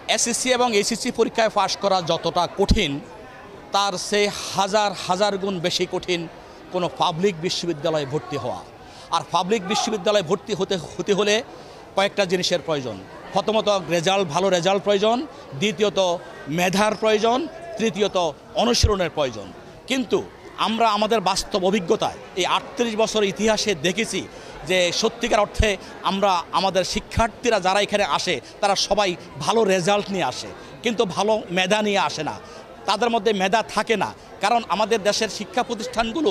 SSC এবং HSC পরীক্ষায় পাশ করা যতটা কঠিন তার সে হাজার হাজার গুণ বেশি কঠিন কোনো পাবলিক বিশ্ববিদ্যালয়ে ভর্তি হওয়া। আর পাবলিক বিশ্ববিদ্যালয়ে ভর্তি হতে হলে কয়েকটা জিনিসের প্রয়োজন। প্রথমত ভালো রেজাল্ট প্রয়োজন, দ্বিতীয়ত মেধার প্রয়োজন, তৃতীয়ত অনুশীলনের প্রয়োজন। কিন্তু আমরা আমাদের বাস্তব অভিজ্ঞতায় এই 38 বছর ইতিহাসে দেখেছি যে সত্যিকার অর্থে আমাদের শিক্ষার্থীরা যারা এখানে আসে তারা সবাই ভালো রেজাল্ট নিয়ে আসে, কিন্তু ভালো মেধা নিয়ে আসে না। তাদের মধ্যে মেধা থাকে না, কারণ আমাদের দেশের শিক্ষা প্রতিষ্ঠানগুলো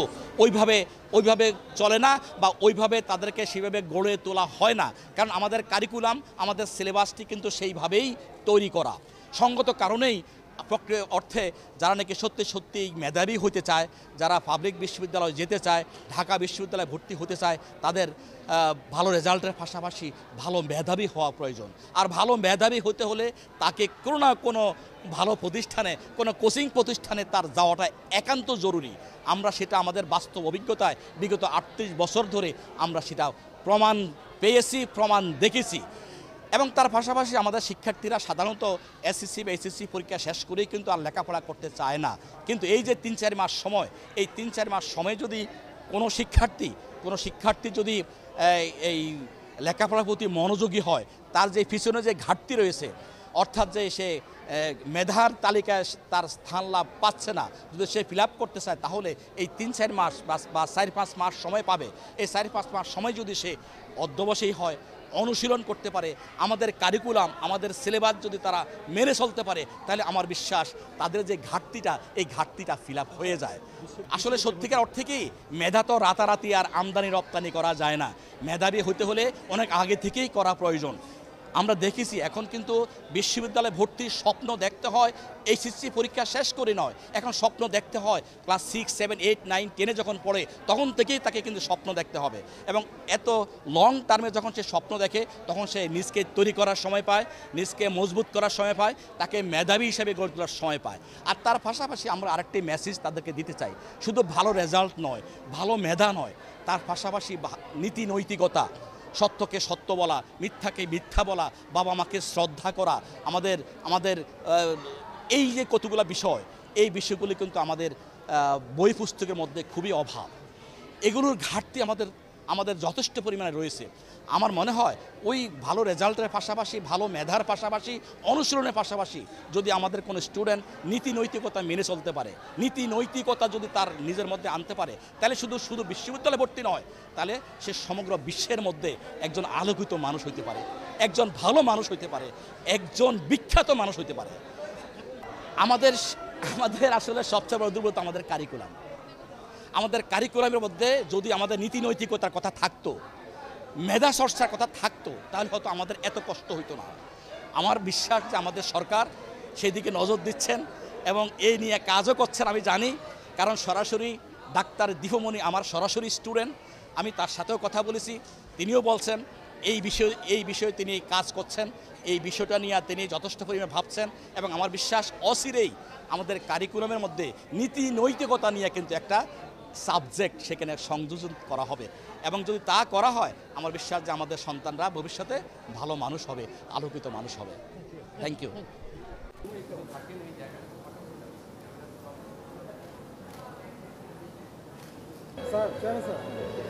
ওইভাবে চলে না বা ওইভাবে তাদেরকে সেভাবে গড়ে তোলা হয় না, কারণ আমাদের কারিকুলাম, আমাদের সিলেবাসটি কিন্তু সেইভাবেই তৈরি করা। সঙ্গত কারণেই প্রক্রিয়া অর্থে যারা নাকি সত্যি মেধাবী হতে চায়, যারা পাবলিক বিশ্ববিদ্যালয়ে যেতে চায়, ঢাকা বিশ্ববিদ্যালয়ে ভর্তি হতে চায়, তাদের ভালো রেজাল্টের পাশাপাশি ভালো মেধাবী হওয়া প্রয়োজন। আর ভালো মেধাবী হতে হলে তাকে কোনো না কোনো ভালো প্রতিষ্ঠানে, কোনো কোচিং প্রতিষ্ঠানে তার যাওয়াটা একান্ত জরুরি। আমরা সেটা আমাদের বাস্তব অভিজ্ঞতায় বিগত 38 বছর ধরে আমরা সেটা প্রমাণ পেয়েছি, প্রমাণ দেখেছি। এবং তার পাশাপাশি আমাদের শিক্ষার্থীরা সাধারণত এসএসসি বা এইচএসসি পরীক্ষা শেষ করেই কিন্তু আর লেখাপড়া করতে চায় না। কিন্তু এই যে 3-4 মাস সময়, এই 3-4 মাস সময় যদি কোনো শিক্ষার্থী যদি এই লেখাপড়ার প্রতি মনোযোগী হয়, তার যে পিছনে যে ঘাটতি রয়েছে, অর্থাৎ যে সে মেধার তালিকায় তার স্থান লাভ পাচ্ছে না, যদি সে ফিল আপ করতে চায়, তাহলে এই 3-4 মাস বা 4-5 মাস সময় পাবে। এই 4-5 মাস সময় যদি সে অধ্যবসায়ী হয়, অনুশীলন করতে পারে, আমাদের কারিকুলাম, আমাদের সিলেবাস যদি তারা মেনে চলতে পারে, তাহলে আমার বিশ্বাস তাদের যে ঘাটতিটা, এই ঘাটতিটা ফিল আপ হয়ে যায়। আসলে সত্যিকার অর্থে কি, মেধা তো রাতারাতি আর আমদানি রপ্তানি করা যায় না। মেধাবী হতে হলে অনেক আগে থেকেই করা প্রয়োজন। আমরা দেখেছি এখন কিন্তু বিশ্ববিদ্যালয়ে ভর্তির স্বপ্ন দেখতে হয় এইচএসসি পরীক্ষা শেষ করে নয়, এখন স্বপ্ন দেখতে হয় ক্লাস 6, 7, 8, 9, 10-এ যখন পড়ে তখন থেকেই তাকে কিন্তু স্বপ্ন দেখতে হবে। এবং এত লং টার্মে যখন সে স্বপ্ন দেখে, তখন সে নিজকে তৈরি করার সময় পায়, নিজকে মজবুত করার সময় পায়, তাকে মেধাবী হিসেবে গড়ে তোলার সময় পায়। আর তার পাশাপাশি আমরা আরেকটি মেসেজ তাদেরকে দিতে চাই, শুধু ভালো রেজাল্ট নয়, ভালো মেধা নয়, তার পাশাপাশি নীতি নৈতিকতা, সত্যকে সত্য বলা, মিথ্যাকে মিথ্যা বলা, বাবা মাকে শ্রদ্ধা করা, আমাদের এই যে কতগুলো বিষয়, এই বিষয়গুলি কিন্তু আমাদের বই পুস্তকের মধ্যে খুবই অভাব। এগুলোর ঘাটতি আমাদের যথেষ্ট পরিমাণে রয়েছে। আমার মনে হয় ওই ভালো রেজাল্টের পাশাপাশি, ভালো মেধার পাশাপাশি, অনুশীলনের পাশাপাশি যদি আমাদের কোনো স্টুডেন্ট নীতি নৈতিকতা মেনে চলতে পারে, নীতি নৈতিকতা যদি তার নিজের মধ্যে আনতে পারে, তাহলে শুধু বিশ্ববিদ্যালয়ে ভর্তি নয়, তাহলে সে সমগ্র বিশ্বের মধ্যে একজন আলোকিত মানুষ হইতে পারে, একজন ভালো মানুষ হইতে পারে, একজন বিখ্যাত মানুষ হইতে পারে। আমাদের আসলে সবচেয়ে বড় দুর্বলতা আমাদের কারিকুলাম। আমাদের কারিকুলামের মধ্যে যদি আমাদের নীতি নৈতিকতার কথা থাকতো, মেধা চর্চার কথা থাকতো, তাহলে হয়তো আমাদের এত কষ্ট হইতো না। আমার বিশ্বাস যে আমাদের সরকার সেদিকে নজর দিচ্ছেন এবং এই নিয়ে কাজও করছেন, আমি জানি। কারণ সরাসরি ডাক্তার দীপমণি আমার সরাসরি স্টুডেন্ট, আমি তার সাথেও কথা বলেছি, তিনিও বলছেন এই বিষয়ে তিনি কাজ করছেন, এই বিষয়টা নিয়ে তিনি যথেষ্ট পরিমাণে ভাবছেন। এবং আমার বিশ্বাস অচিরেই আমাদের কারিকুলামের মধ্যে নীতি নৈতিকতা নিয়ে কিন্তু একটা সাবজেক্ট সেখানে সংযোজন করা হবে। এবং যদি তা করা হয়, আমার বিশ্বাস যে আমাদের সন্তানরা ভবিষ্যতে ভালো মানুষ হবে, আলোকিত মানুষ হবে। Thank you. স্যার